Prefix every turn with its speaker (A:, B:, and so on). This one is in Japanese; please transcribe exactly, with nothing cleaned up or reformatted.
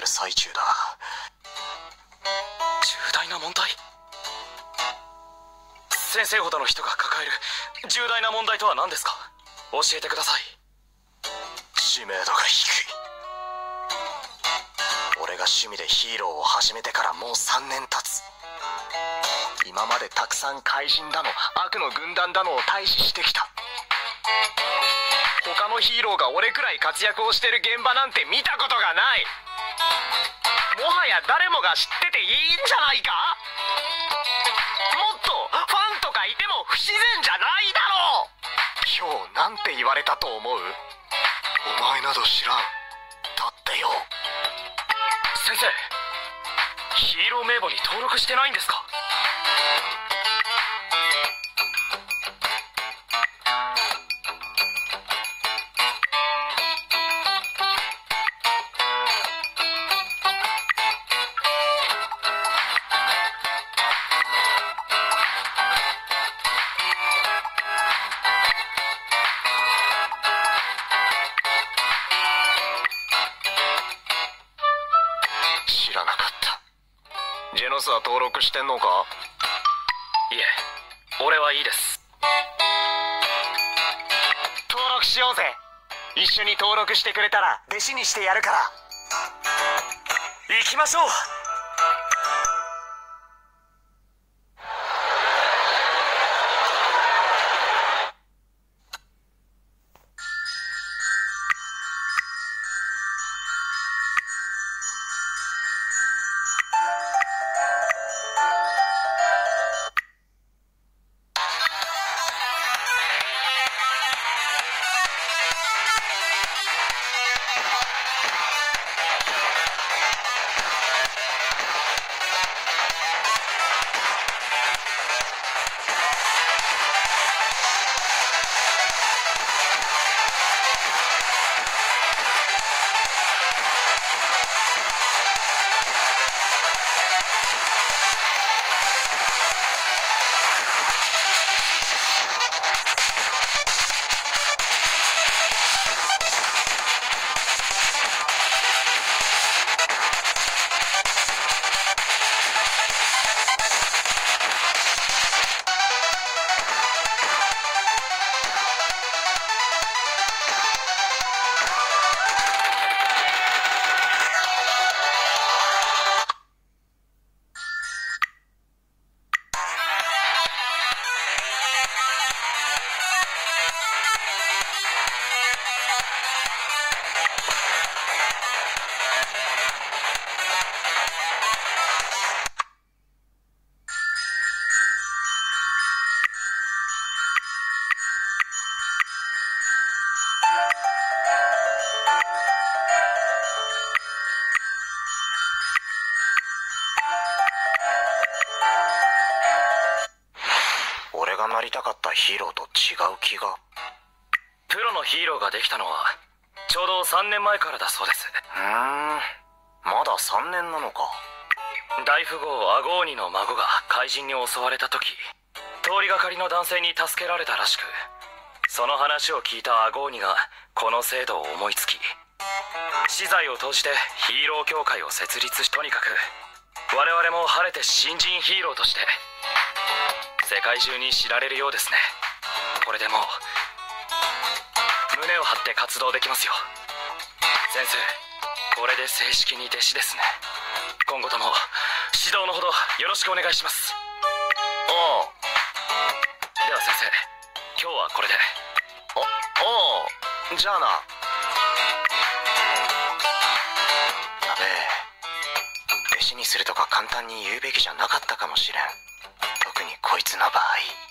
A: 最中だ。
B: 重大な問題？先生ほどの人が抱える重大な問題とは何ですか？教えてください。
A: 知名度が低い。俺が趣味でヒーローを始めてからもうさんねん経つ。今までたくさん怪人だの悪の軍団だのを退治してきた。他のヒーローが俺くらい活躍をしてる現場なんて見たことがない。もはや誰もが知ってていいんじゃないか。もっとファンとかいても不自然じゃないだろう。今日なんて言われたと思う？お前など知らん。だってよ。
B: 先生、ヒーロー名簿に登録してないんですか？
A: 知らなかった。ジェノスは登録してんのか？
B: いえ、俺はいいです。
A: 登録しようぜ。一緒に登録してくれたら弟子にしてやるから。
B: 行きましょう。
A: 俺がなりたかったヒーローと違う気が。
B: プロのヒーローができたのはちょうどさんねんまえからだそうです。
A: ふーん、まださんねんなのか。
B: 大富豪アゴーニの孫が怪人に襲われた時、通りがかりの男性に助けられたらしく、その話を聞いたアゴーニがこの制度を思いつき、私財を投じてヒーロー協会を設立し、とにかく我々も晴れて新人ヒーローとして世界中に知られるようですね。これでもう胸を張って活動できますよ。先生、これで正式に弟子ですね。今後とも指導のほどよろしくお願いします。
A: おう。
B: では先生、今日はこれで。
A: お、おう。じゃあな。やべえ。弟子にするとか簡単に言うべきじゃなかったかもしれん。特にこいつの場合。